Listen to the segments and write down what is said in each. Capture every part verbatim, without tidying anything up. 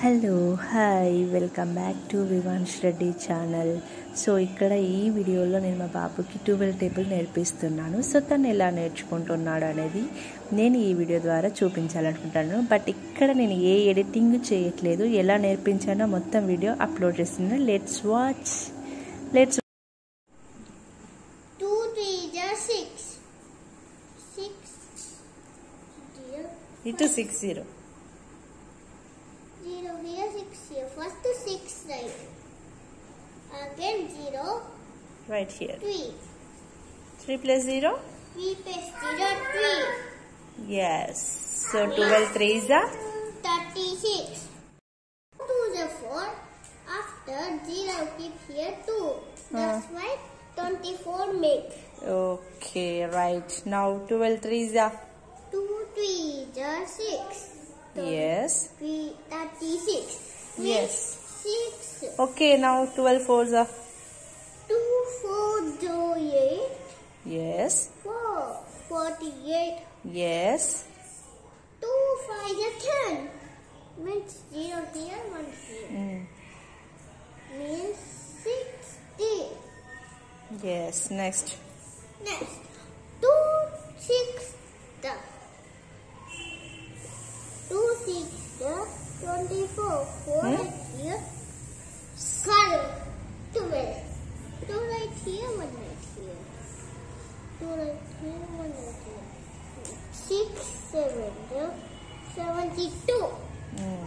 Hello hi welcome back to విvanshReddy channel. So ఇక్కడ ఈ వీడియోలో నేను మా బాబుకి ట్వెల్వ్ టేబుల్ నేర్పిస్తున్నాను. సో తను ఎలా నేర్చుకుంటున్నాడు అనేది నేను ఈ వీడియో ద్వారా చూపించాలనుకుంటాను. బట్ ఇక్కడ నేను ఏ ఎడిటింగ్ చేయట్లేదు, ఎలా నేర్పించానో మొత్తం వీడియో అప్లోడ్ చేస్తున్నాను. Let's watch. లెట్స్ ఇటు six zero zero here, six here. First to six, right? Again zero. Right here. Three. Three plus zero. Three plus zero, three. Yes. So twelve three is a thirty-six. Two is a four. After zero, keep here two. That's uh. why twenty-four make. Okay, right. Now twelve three is a two three is a six. Yes. thirty-six. Yes. Six. Okay, now twelve fours are two four eight. Yes. Four forty-eight. Yes. Two five are ten. Means zero here, one here. Mm. Means sixty. Yes. Next. Next. Two six. Two six twenty-four. Four hmm? right here. Color twelve. Two right here, one right here. Two right here, one right here. Six seven seventy-two. Mm.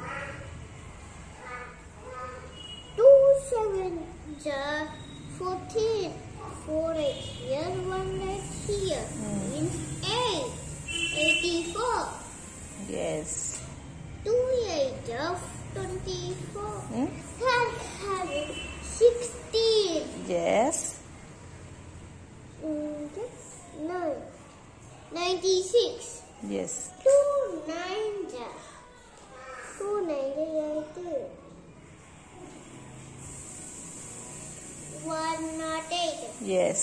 Two seven fourteen. Four right here, one right here. Mm. Means eight. Eighty-four. Yes. Two eight of twenty-four. Hmm? Sixteen. Yes. Mm, nine. Ninety-six. Yes. Two nine. Two ninety-eight. One not eight. Yes.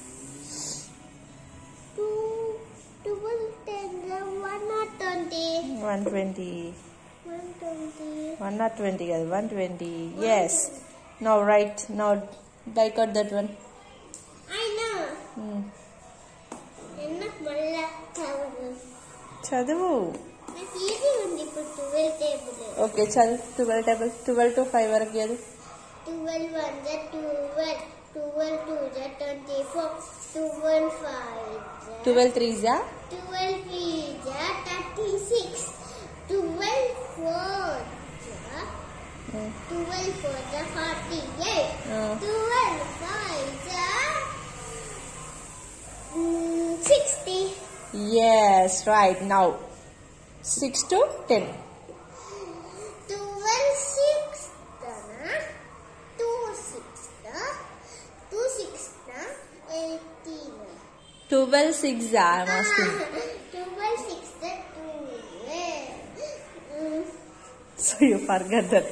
Two twelve ten. One not twenty. One twenty. One twenty. One not twenty. One twenty. Yes. Now right. Now like out that one. I know. Hmm. Enough malla cover. చదువు. నాకు easy ఉంది ఇప్పుడు twelve table. Okay చదువు. Twelve table twelve to five వరకు చదువు. Twelve one జా twelve. Twelve two జా twenty four. Twelve five జా ట్వెల్వ్ త్రీ జా ట్వెల్వ్ త్రీ జా థర్టీ సిక్స్. ట్వెల్వ్ ఫోర్ జా ట్వెల్వ్ ఫోర్ జా ఫార్టీ ఎయిట్. ట్వెల్వ్ ఫైవ్ జా sixty. Yes, right. Now six to ten. Twelve six na two six na two six na eighteen. Twelve six I'm asking. Twelve six na two. So you forgot that.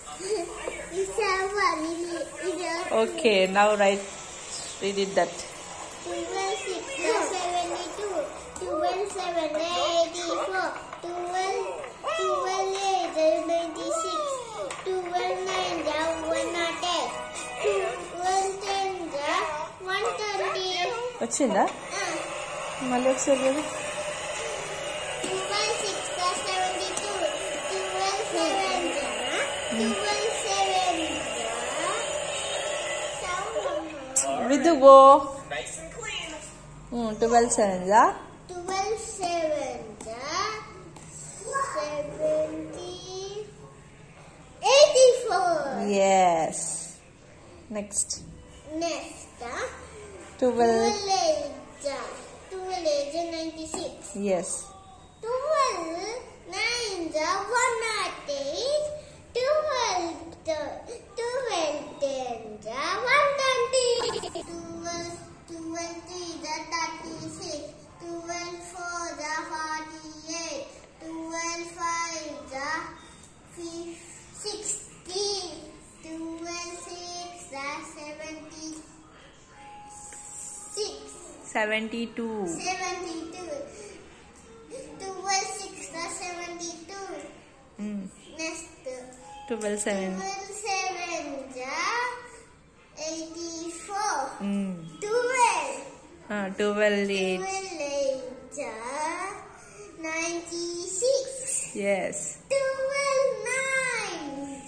Okay, now right. We did that. Twelve six na seventy two. Twelve seven na eighty four. Twelve twelve eight na ninety six. Twelve nine na one not eight. Twelve ten na one twenty. వచ్చిందా? మళ్ళీ ఒకసారి చదువు. Twelve six na seventy two. Twelve seven na twelve seven na with the go. Hmm, twelve seven ja. twelve seven ja seventy eighty-four. Yes. Next. Next, uh, twelve. twelve eight ja twelve eight ja ninety-six. Yes. twelve nine ja one not eight. twelve twelve ten ja one twenty. twelve twelve three ja thirty-six. twelve four ja forty-eight. twelve five ja sixty. twelve six ja seventy-six. seventy-two. seventy-two. twelve six ja seventy-two. Mm. Next. twelve seven. twelve seven eighty-four. Mm. twelve. Ah, twelve eight. twelve eight ninety-six. Yes. twelve nine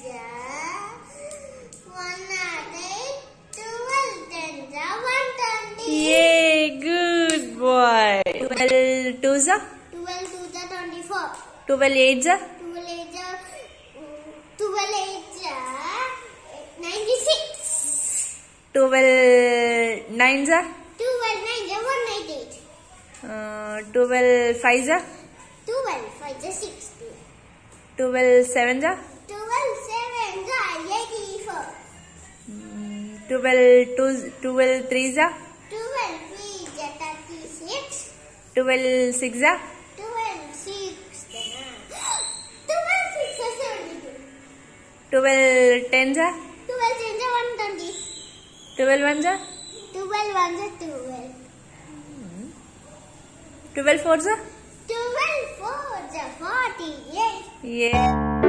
one hundred eight. twelve ten one twenty. Yay, good boy. twelve twos. twelve two twenty-four. twelve eights. twelve eight twelve eight ninety-six. twelve nines. twelve nine one eighty-eight. Uh, twelve fives. twelve five sixty. twelve sevens. twelve seven eighty-four. twelve twos. twelve threes. twelve three thirty-six. twelve six. twelve six twelve six seventy-two. twelve tens. twelve ten one twenty. twelve ones. twelve one twelve. twelve fours. twelve four forty-eight. Yeah.